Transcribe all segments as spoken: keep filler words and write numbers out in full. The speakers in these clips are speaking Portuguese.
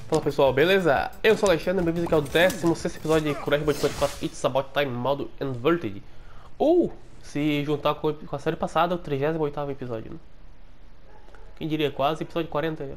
Fala pessoal, beleza? Eu sou o Alexandre, bem-vindos aqui ao décimo sexto episódio de Crash Bandicoot quatro It's About Time modo Inverted. Ou, se juntar com a série passada, o trigésimo oitavo episódio, né? Quem diria, quase episódio quarenta já.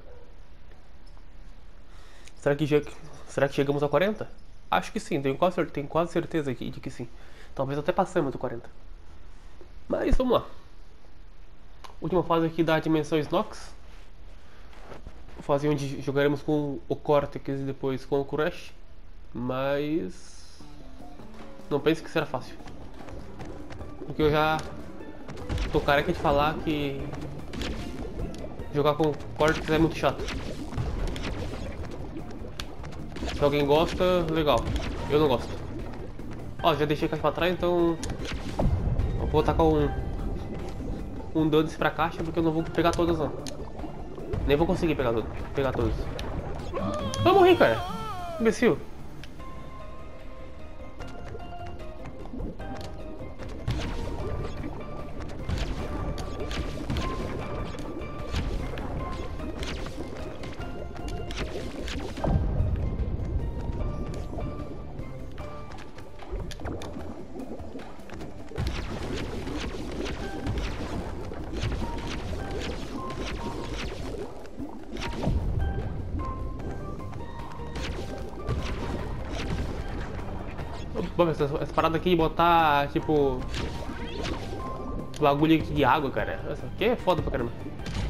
Será que, já, será que chegamos a quarenta? Acho que sim, tenho quase, tenho quase certeza de que sim. Talvez até passemos do quarenta. Mas vamos lá. Última fase aqui da dimensão Snox. Fase onde jogaremos com o Cortex e depois com o Crash. Mas não pense que será fácil, porque eu já tô careca de falar que jogar com o Cortex é muito chato. Se alguém gosta, legal. Eu não gosto. Ó, já deixei a caixa pra trás, então eu vou tacar um um dane-se pra caixa, porque eu não vou pegar todas não. Nem vou conseguir pegar, pegar todas. Eu morri, cara. Imbecil. Bom, essa, essa parada aqui de botar, tipo, bagulho aqui de água, cara. Essa aqui é foda pra caramba.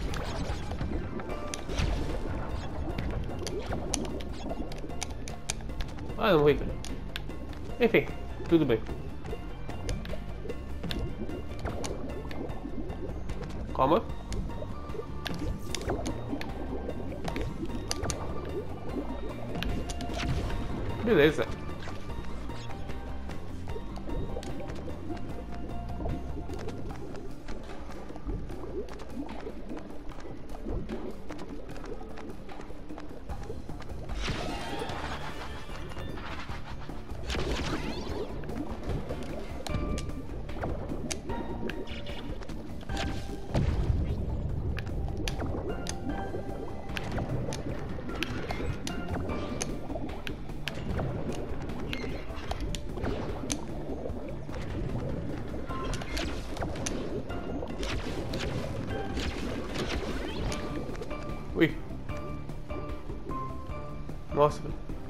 Ah, não morri, cara. Enfim, tudo bem. Calma. Beleza. Ui. Nossa.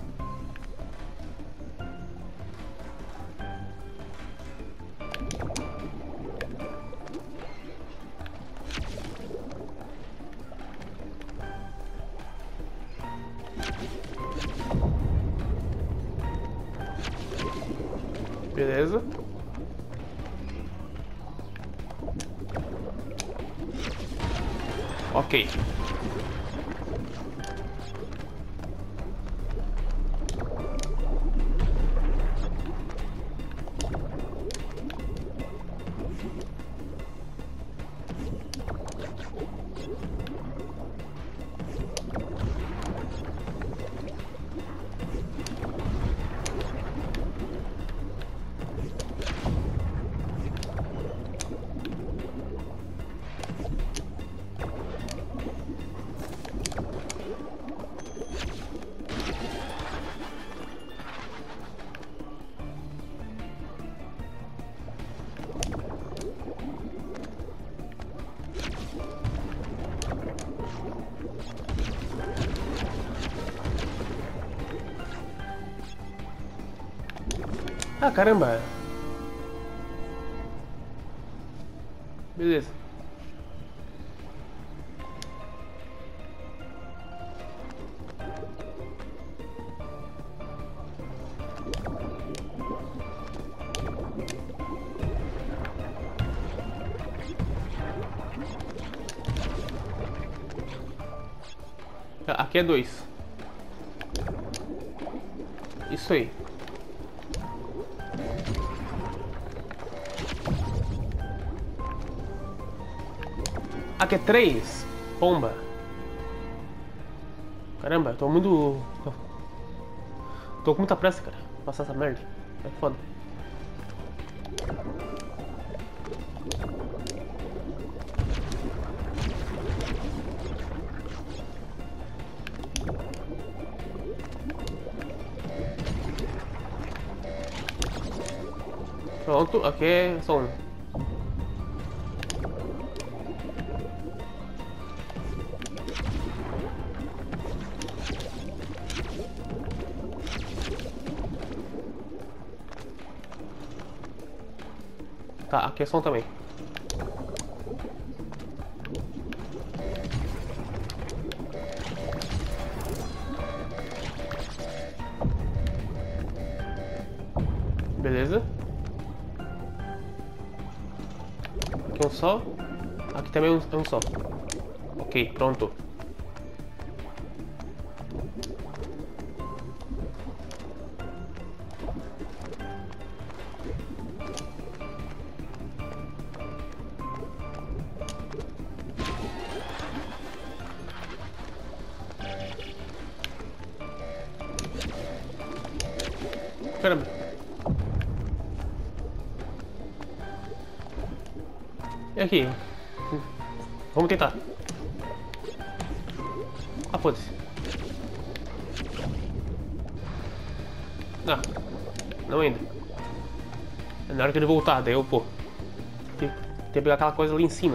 Beleza. Ok. Ah, caramba. Beleza. Aqui é dois. Isso aí. Aqui é três. Pomba. Caramba, tô muito... Tô com muita pressa, cara. Passar essa merda. É foda. Pronto, aqui é só um. Tá, aqui é som também. Beleza. Aqui um só. Aqui também um, um só. Ok, pronto. Caramba. E aqui? Vamos tentar. Ah, foda-se. Não. Não ainda. É na hora que ele voltar, daí eu, pô. Tem, tem que pegar aquela coisa ali em cima.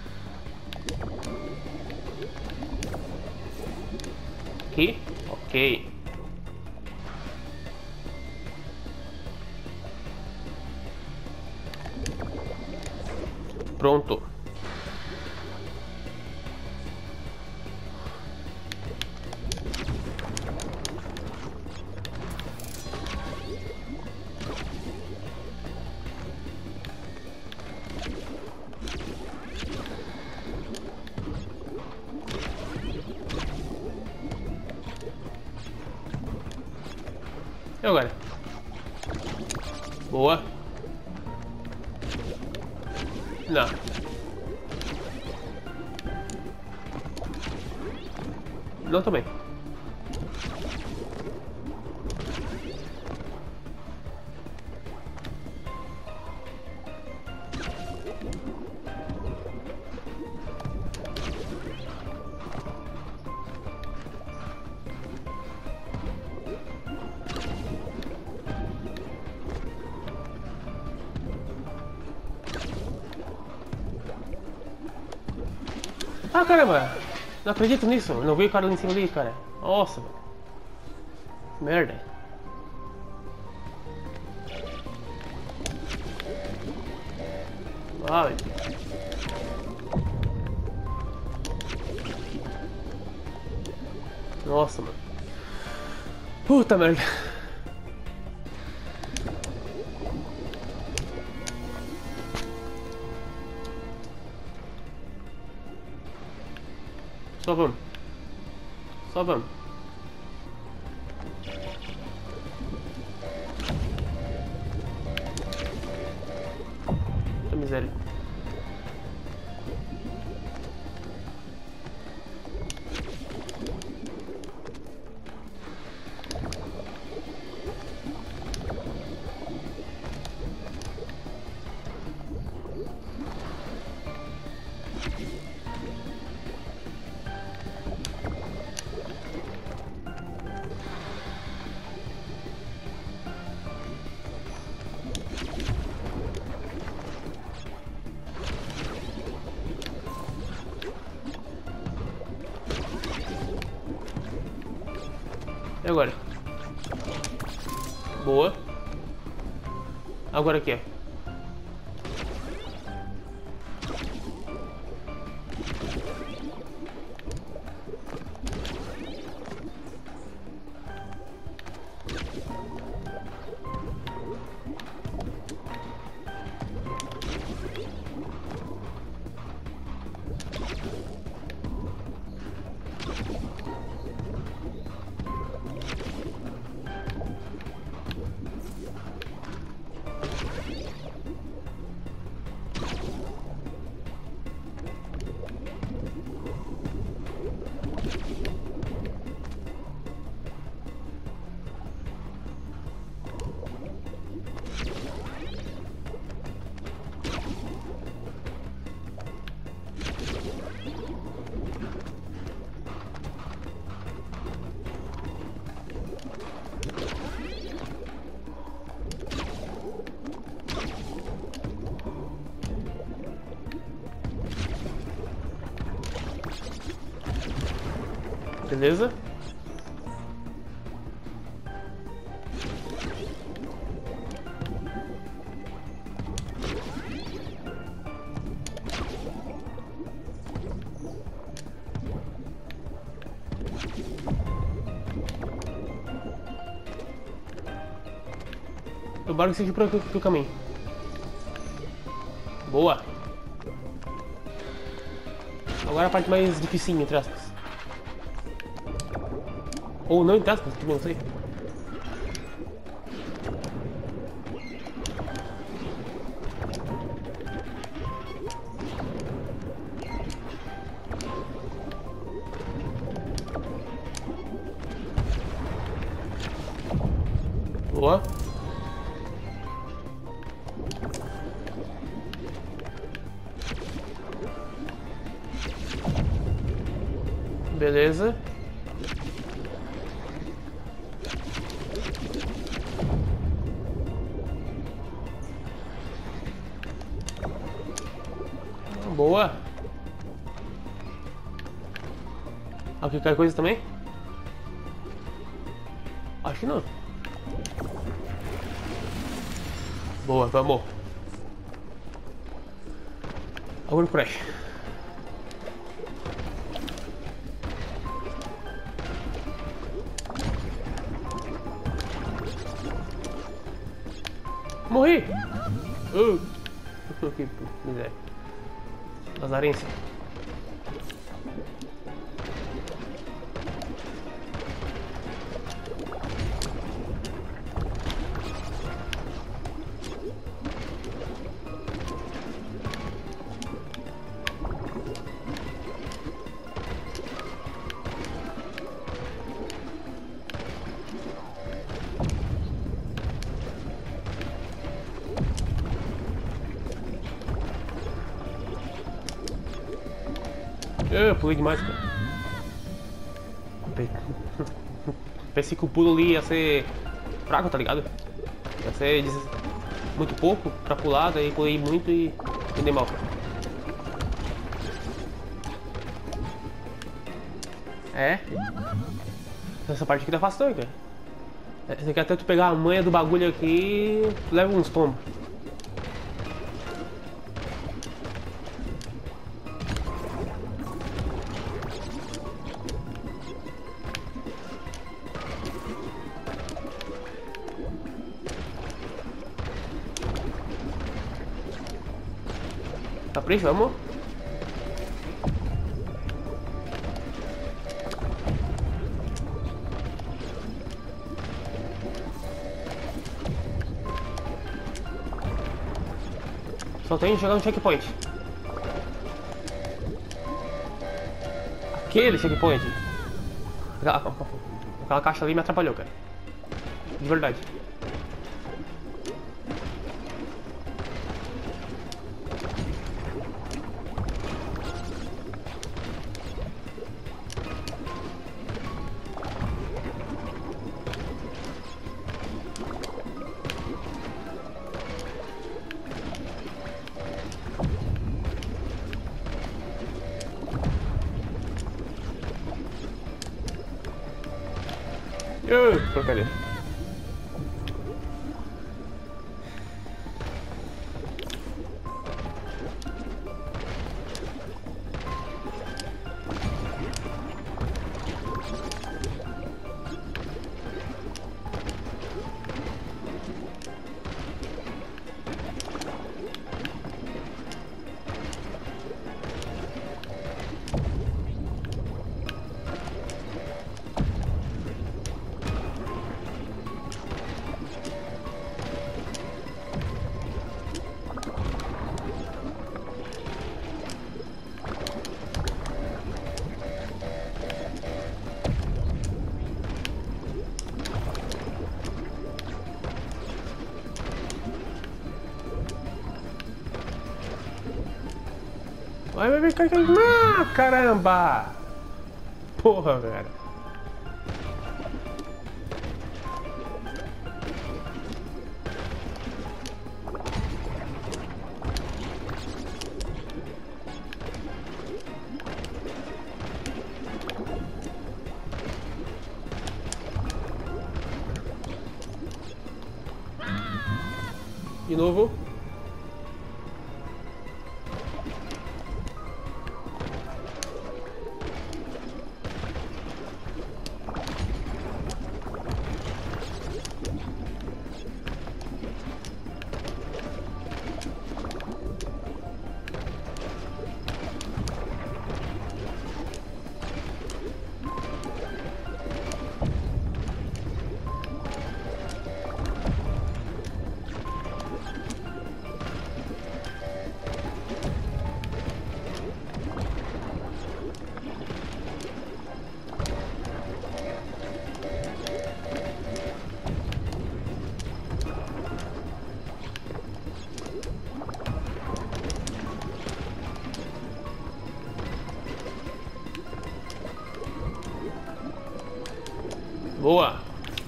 Aqui? Ok. Pronto. E agora? Boa. Não. Não também. Ah, caramba! Não acredito nisso. Não vi o cara lá em cima ali, cara. Nossa, mano. Merda. Ai. Nossa, mano. Puta merda. Só vamos. Só vamos. Que miséria. E agora? Boa. Agora aqui, ó. Beleza. Tomara que seja por aqui o caminho. Boa. Agora a parte mais dificinha, entre aspas. Ou não, entre aspas, também não sei. Boa. Beleza. Boa. Aqui cai coisa também? Acho que não. Boa, vamos. Agora por aí. Morri! Uh. Que miséria. Lazarência. Eu pulei demais, cara. Pensei que o pulo ali ia ser fraco, tá ligado? Ia ser muito pouco pra pular, daí pulei muito e me dei mal. É. Essa parte aqui tá fácil, cara. Você quer até tu pegar a manha do bagulho aqui e leva uns tombos. Capricho, vamos. Só tem que chegar no checkpoint. Aquele checkpoint. Aquela, aquela caixa ali me atrapalhou, cara. De verdade. Ui, porcaria. Vai, vai, vai, cai, cai. Ah, caramba! Porra, velho. De novo. Boa!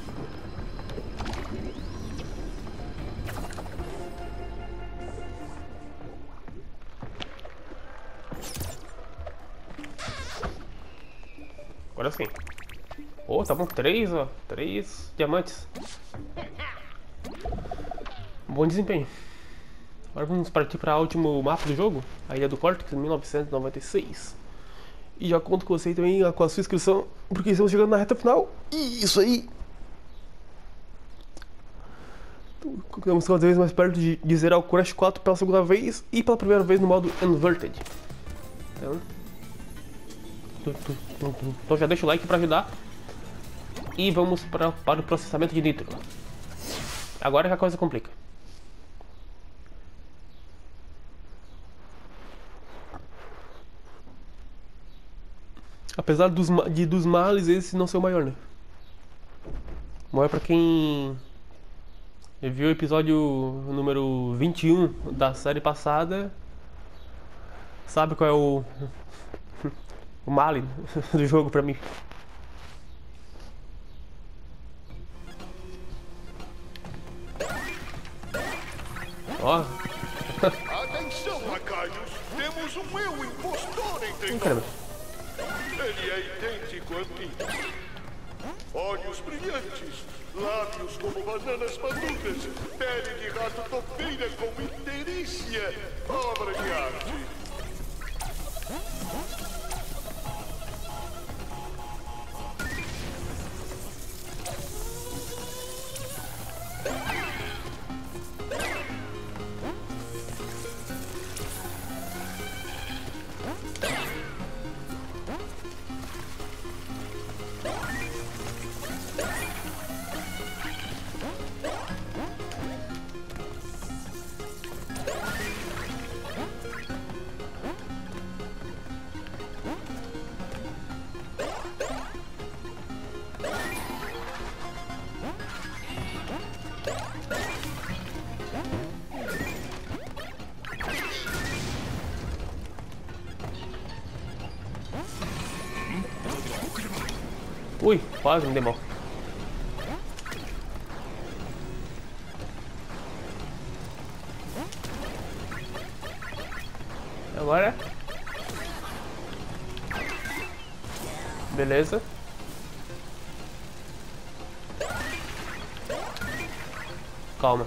Agora sim. Oh, tá bom. Três, ó. Três diamantes. Bom desempenho. Agora vamos partir para o último mapa do jogo. A Ilha do Cortex, mil novecentos e noventa e seis. E já conto com você também com a sua inscrição, porque estamos chegando na reta final. Isso aí! Estamos cada vez mais perto de, de zerar o Crash quatro pela segunda vez e pela primeira vez no modo Inverted. Então, então já deixa o like para ajudar. E vamos pra, para o processamento de nitro. Agora que a coisa complica. Apesar dos, de, dos males, esse não ser o maior, né? O maior pra quem viu o episódio número vinte e um da série passada, sabe qual é o, o male do jogo pra mim. Ó. Atenção, lacaios! Temos um eu impostor entre Hum, caramba. Ele é idêntico a mim. Olhos brilhantes, lábios como bananas maduras, pele de rato topeira com interícia, obra de arte. Ui, quase me dei mal. Agora. Beleza. Calma.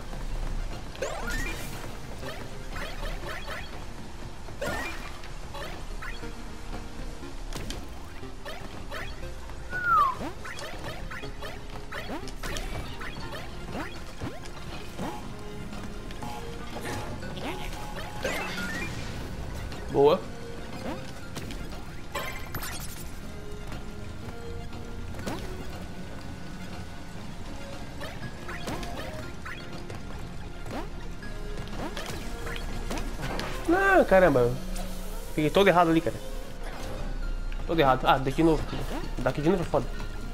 Boa. Ah, caramba. Peguei todo errado ali, cara. Todo errado. Ah, daqui de novo. Daqui de novo é foda.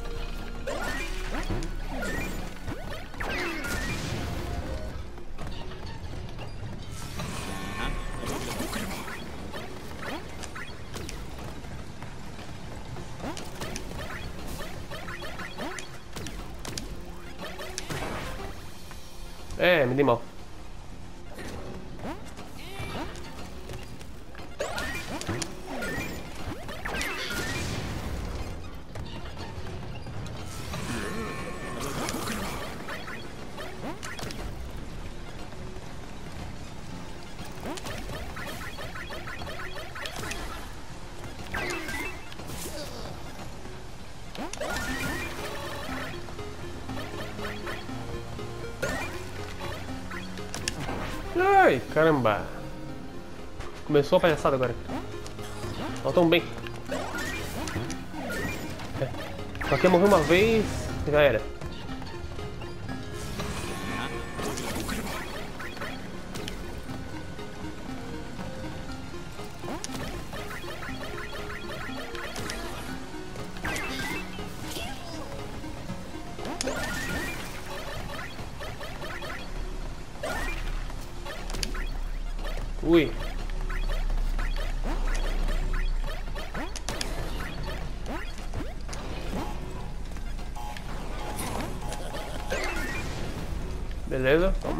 É, me dei mal. Ai, caramba. Começou a palhaçada agora. Ó, tão bem. É. Só que morreu uma vez, já era. Ui. Beleza, vamos.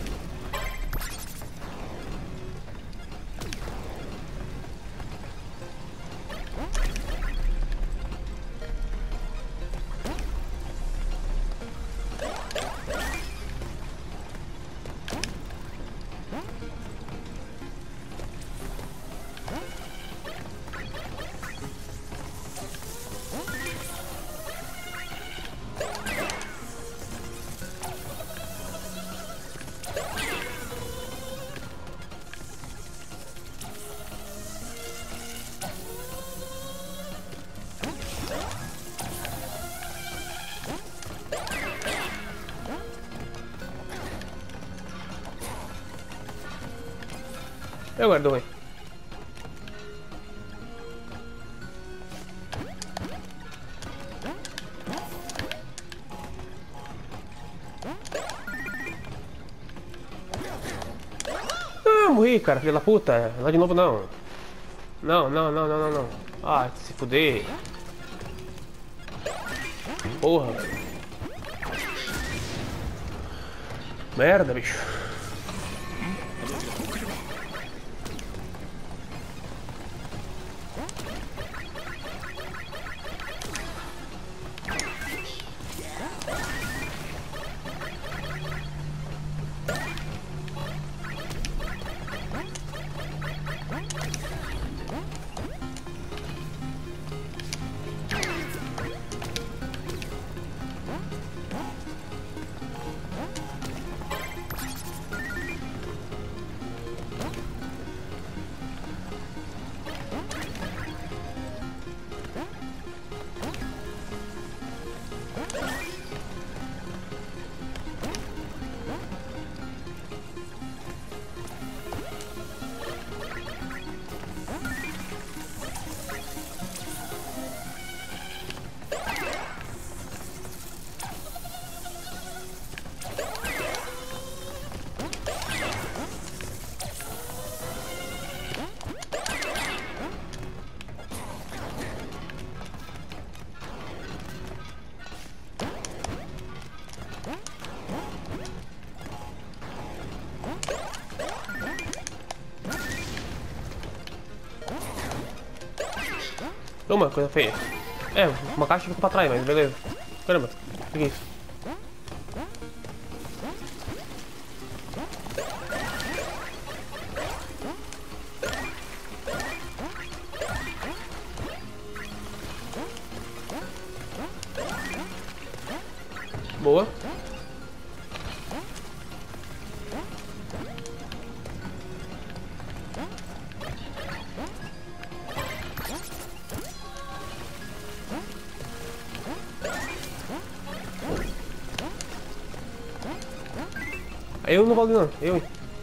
Eu guardo ruim. Ah, morri, cara, filha da puta. Lá de novo não. Não, não, não, não, não, não. Ah, se fuder. Porra. Merda, bicho. Toma, coisa feia. É, uma caixa ficou pra trás, mas beleza. Caramba, o que é isso? Boa. Eu não vou ali não, eu.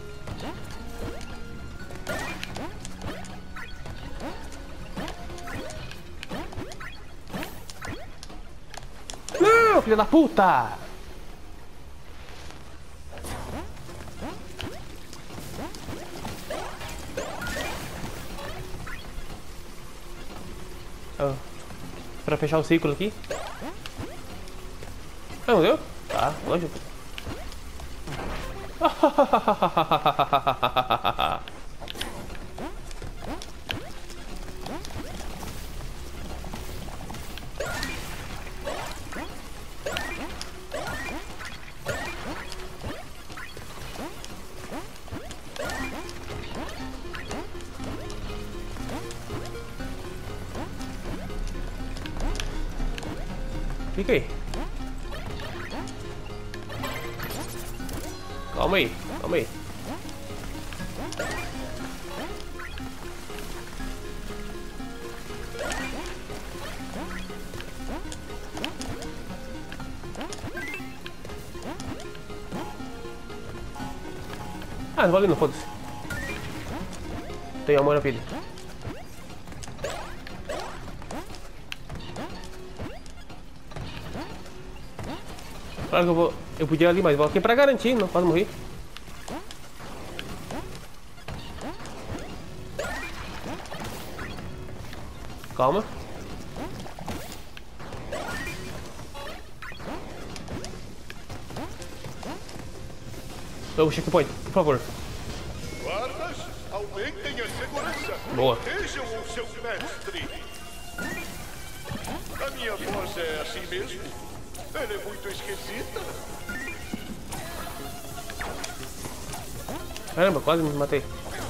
Não, filha da puta! Oh. Pra fechar o ciclo aqui. Ah, não deu? Tá, lógico. Fica aí. Calma aí, calma aí. Ah, não vale não, foda-se. Tenho amor na vida. Claro que eu vou... Eu podia ali, mas vou aqui pra garantir, não posso morrer. Calma. O checkpoint, por favor. Guardas, aumentem a segurança. Boa. Protejam o seu mestre. A minha voz é assim mesmo? Ela é muito esquisita. Caramba, quase me matei.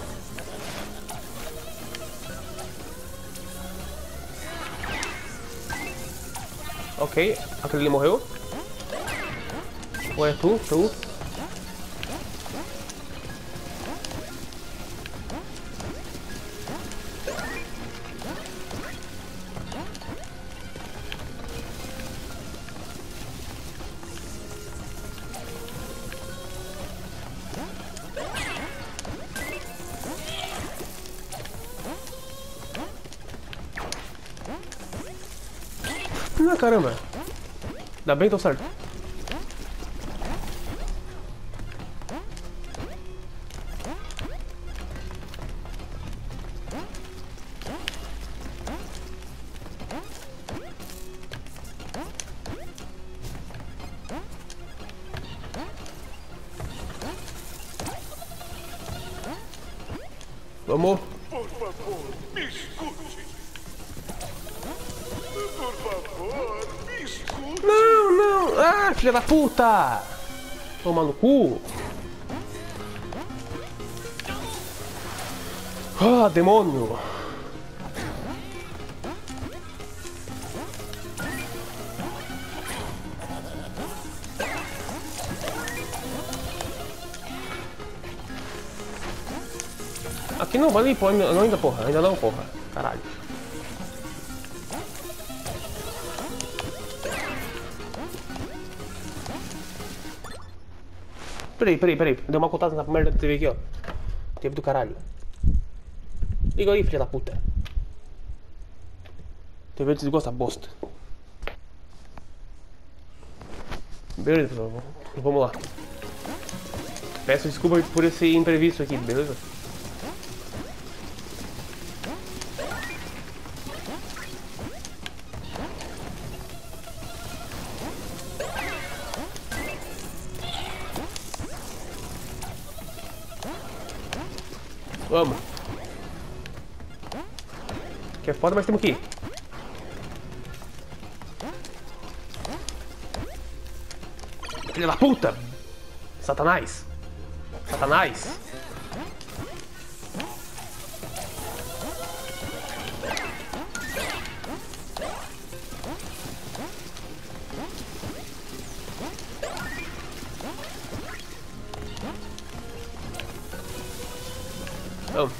Ok, aquele ali morreu. Ou é tu? Tu? Ah, caramba. Ainda bem que tô certo. Vamos. Por favor, me escute. Por favor, me escute. Não, não. Ah, filha da puta. Toma no cu. Ah, demônio. Aqui não vale, pô, não ainda, porra, ainda não, porra. Caralho. Peraí, peraí, peraí. Deu uma contada na merda da T V aqui, ó. T V do caralho. Liga aí, filha da puta. T V desligou essa bosta. Beleza, vamos lá. Peço desculpa por esse imprevisto aqui, beleza? Vamos. Que é foda, mas temos que ir. Filha da puta! Satanás! Satanás! Vamos.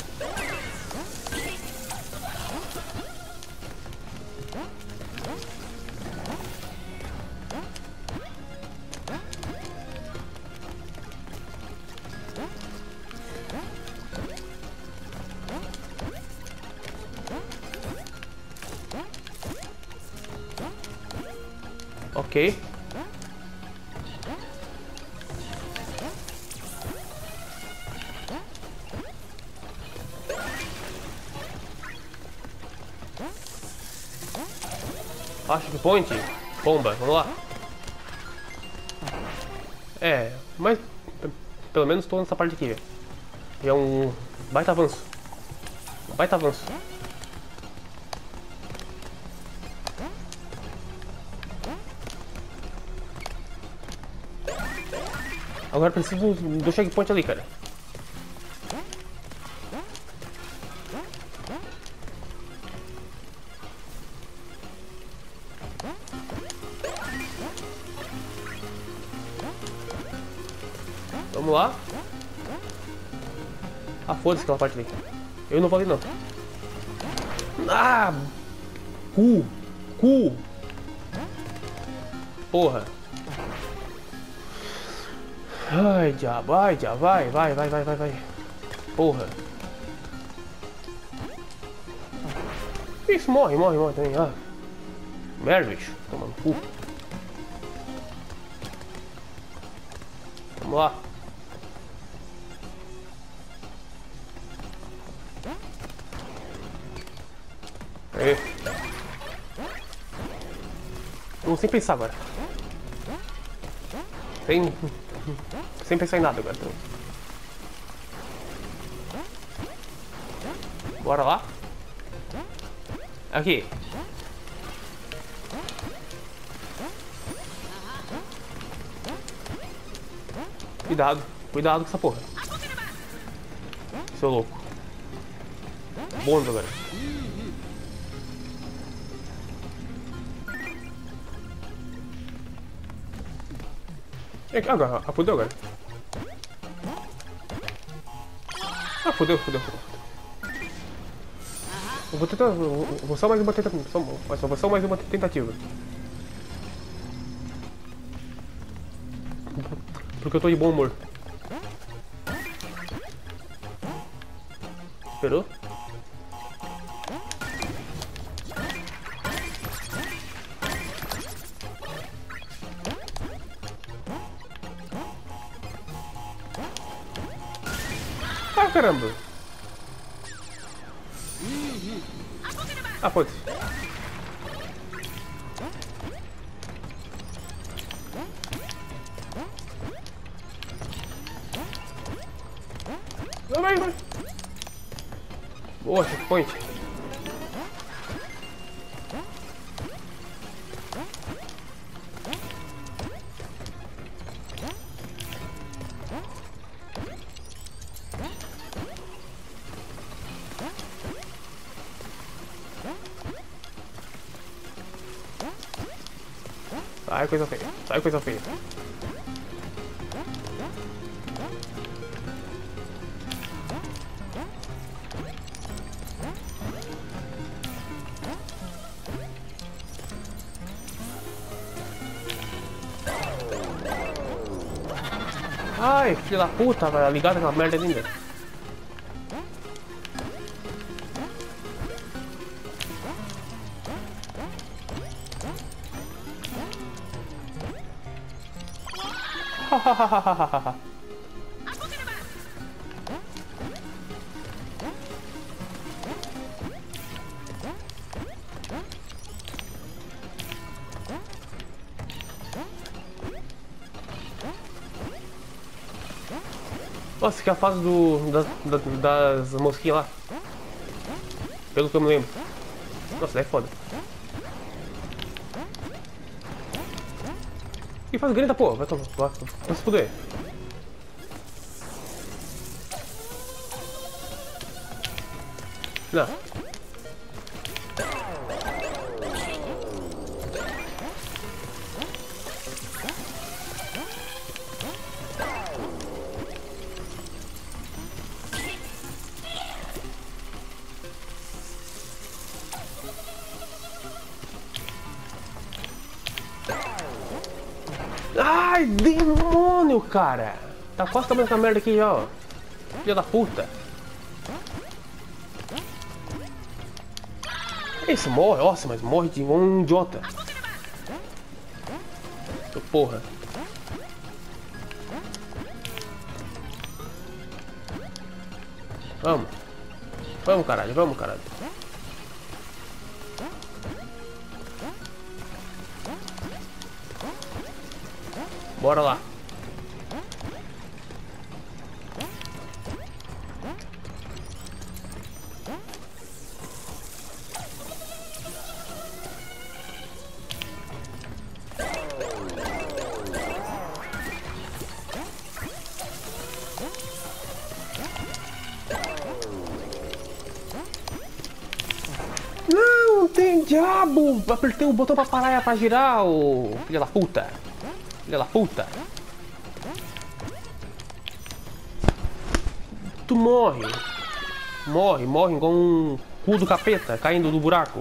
Ok. Acho que point. Bomba, vamos lá. É, mas pelo menos estou nessa parte aqui. É um baita avanço. Baita avanço. Agora preciso do checkpoint ali, cara. Vamos lá. Ah, foda-se aquela parte ali. Eu não vou ali não. Ah! Cu! Cu! Porra! Ai, diabo, ai, diabo, vai, vai, vai, vai, vai, vai. Porra! Isso, morre, morre, morre também. Ah. Merda, bicho. Tomando cu. Vamos lá. Aê. Vamos sem pensar agora. Sem... Sem pensar em nada agora. Então. Bora lá. Aqui. Cuidado. Cuidado com essa porra. Seu louco. Bônus agora. Agora, ah, fodeu agora. Ah, fodeu, fodeu, fodeu. Eu vou tentar. Eu vou só mais uma tentativa. Só, só, só mais uma tentativa. Porque eu tô de bom humor. Esperou? Ah, caramba! Ah, pode. Vai, vai, vai. Boa, checkpoint. Sai, coisa feia. Sai, coisa feia. Ai, filho da puta, vai ligado aquela merda linda. Hahaha. Nossa, que é a fase do, das, das, das mosquinhas lá. Pelo que eu me lembro. Nossa, daí é foda. E faz grita, pô. Vai tomar. Vai, vai se fuder. Não. Ai, demônio, cara! Tá quase acabando essa merda aqui já, ó. Filha da puta. Esse morre, nossa, mas morre de um idiota. Porra. Vamos. Vamos, caralho, vamos, caralho. Bora lá. Não, tem diabo! Apertei o botão pra parar, pra girar, ô filha da puta. Filha da puta. tu morre. Morre, morre igual um cu do capeta caindo do buraco.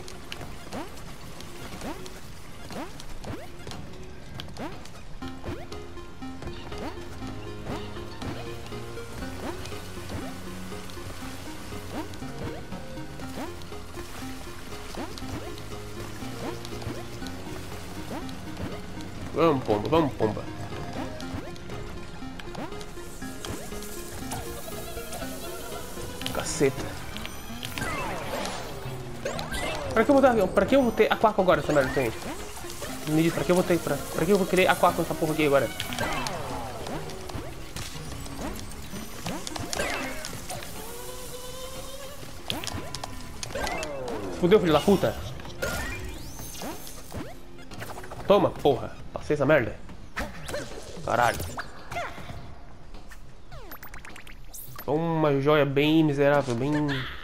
Vamos, pomba, vamos, pomba. Caceta. Pra que eu vou ter, pra que eu vou ter aquaco agora, essa merda tem? Me diz, pra que eu vou ter, pra, pra que eu vou querer aquaco nessa porra aqui agora? Fudeu, filho da puta. Toma, porra. Passei essa merda. Caralho. Uma joia bem miserável, bem...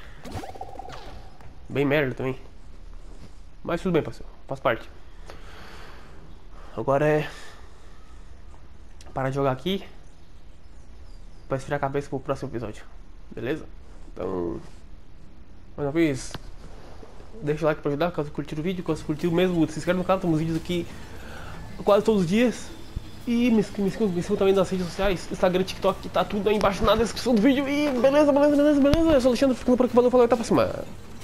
Bem merda também. Mas tudo bem, parceiro. Faz parte. Agora é... Parar de jogar aqui. Pra esfriar a cabeça pro próximo episódio. Beleza? Então... Mais uma vez... Deixa o like pra ajudar, caso curtir o vídeo. Caso curtiu mesmo, se inscreve no canal. Temos vídeos aqui quase todos os dias. E me inscreva me também nas redes sociais, Instagram, TikTok, tá tudo aí embaixo na descrição do vídeo. E beleza, beleza, beleza, beleza. Eu sou o Alexandre, ficando por aqui, valeu, falou, até a próxima.